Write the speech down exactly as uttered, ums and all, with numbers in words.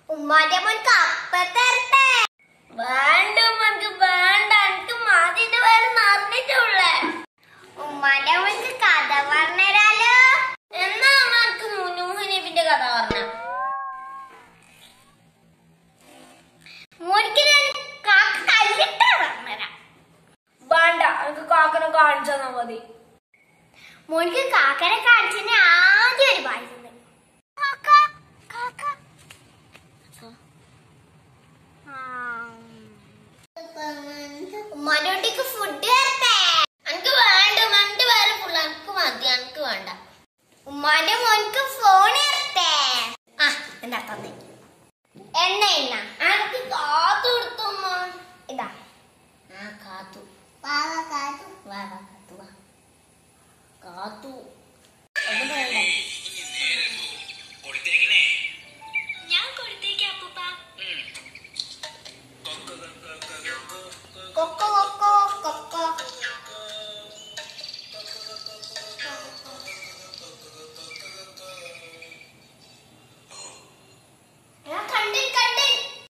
ഉമ്മാന്റെ മോൻക്ക് അപ്പത്തരട്ടെ. വേണ്ട ഉമ്മക്ക് വേണ്ട, എനിക്ക് മതിന്റെ പേര് നിറഞ്ഞിട്ടുള്ളേ. ഉമ്മാന്റെ മോൻക്ക് കഥ പറഞ്ഞുതരാലോ. എന്നാ അമ്മക്ക് മുനൂഹനീബിന്റെ കഥ പറഞ്ഞ മോനിക്ക് കാക്ക കല്ലിട്ടാ പറഞ്ഞുതരാം. വേണ്ട, എനിക്ക് കാക്കനെ കാണിച്ചു തന്നാ മതി. മോനിക്ക് കാക്കനെ കാണിച്ചതിന് ആദ്യം ഒരു പാടുണ്ട്. ഉമ്മാനോട്ടിക്ക് ഫുഡ് തരട്ടെ. എനിക്ക് വേണ്ട, ഉമ്മാന്റെ പേര് ഫുൾ എനിക്ക് മതി, എനിക്ക് വേണ്ട. ഉമ്മാന്റെ മോനിക്ക് ഫോൺ തരട്ടെ. ആ എന്താ തന്നെ എണ്ണ എണ്ണ എനിക്ക് കാത്തു കൊടുത്തു ഉമ്മ. ഇതാ ആ കാത്തു വാവ കാത്തു വാവ കാത്തു വാ കാത്തു.